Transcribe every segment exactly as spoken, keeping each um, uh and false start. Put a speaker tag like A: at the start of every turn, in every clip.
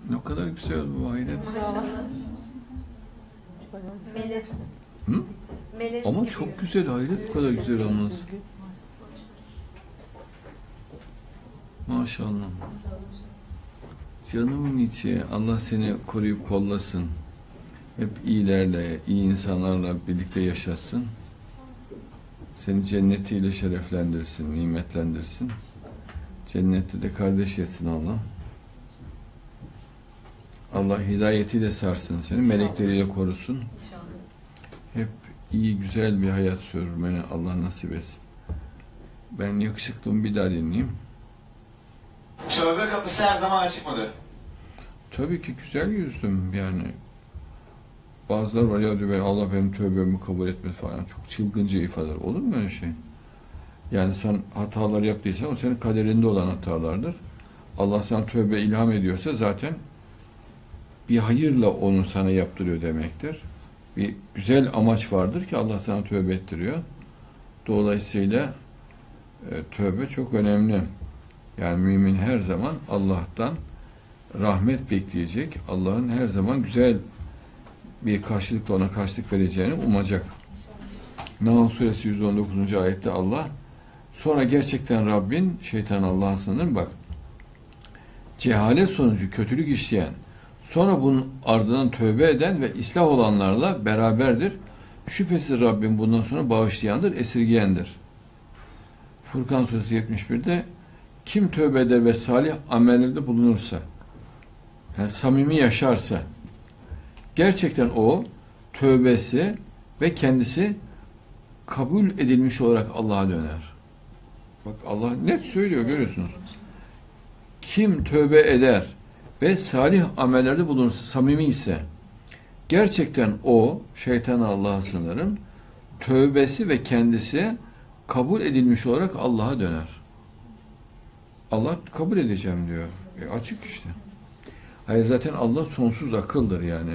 A: Ne kadar güzel bu hayret.
B: Melez.
A: Hı?
B: Melez
A: Ama
B: gibi.
A: çok güzel hayret, bu kadar güzel olması. Maşallah. Canımın içi, Allah seni koruyup kollasın. Hep iyilerle, iyi insanlarla birlikte yaşasın. Seni cennetiyle şereflendirsin, nimetlendirsin. Cennette de kardeş etsin Allah. Allah hidayetiyle sarsın seni, melekleriyle korusun. Hep iyi, güzel bir hayat sürmeni Allah nasip etsin. Ben yakışıklım, bir daha dinleyeyim.
C: Tövbe kapısı her zaman açık mıdır?
A: Tabii ki güzel yüzdüm yani. Bazılar var ya diyor, Allah benim tövbemi kabul etmez falan. Çok çılgınca ifadeler. Olur mu öyle şey? Yani sen hatalar yaptıysan o senin kaderinde olan hatalardır. Allah sana tövbe ilham ediyorsa zaten bir hayırla onu sana yaptırıyor demektir. Bir güzel amaç vardır ki Allah sana tövbe ettiriyor. Dolayısıyla e, tövbe çok önemli. Yani mümin her zaman Allah'tan rahmet bekleyecek. Allah'ın her zaman güzel bir karşılıkla ona karşılık vereceğini umacak. Nahl suresi yüz on dokuzuncu ayette Allah, sonra gerçekten Rabbin, şeytan Allah'a sığınır, bak, cehalet sonucu kötülük işleyen, sonra bunun ardından tövbe eden ve ıslah olanlarla beraberdir. Şüphesiz Rabbim bundan sonra bağışlayandır, esirgeyendir. Furkan suresi yetmiş birde kim tövbe eder ve salih amellerde bulunursa, yani samimi yaşarsa, gerçekten o tövbesi ve kendisi kabul edilmiş olarak Allah'a döner. Bak Allah net söylüyor, görüyorsunuz. Kim tövbe eder ve salih amellerde bulunursa, samimi ise, gerçekten o, şeytan Allah'a sığınırım, tövbesi ve kendisi kabul edilmiş olarak Allah'a döner. Allah kabul edeceğim diyor. E açık işte. Hayır, zaten Allah sonsuz akıldır yani.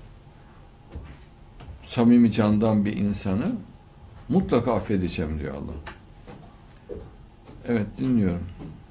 A: Samimi candan bir insanı mutlaka affedeceğim diyor Allah. Evet, dinliyorum.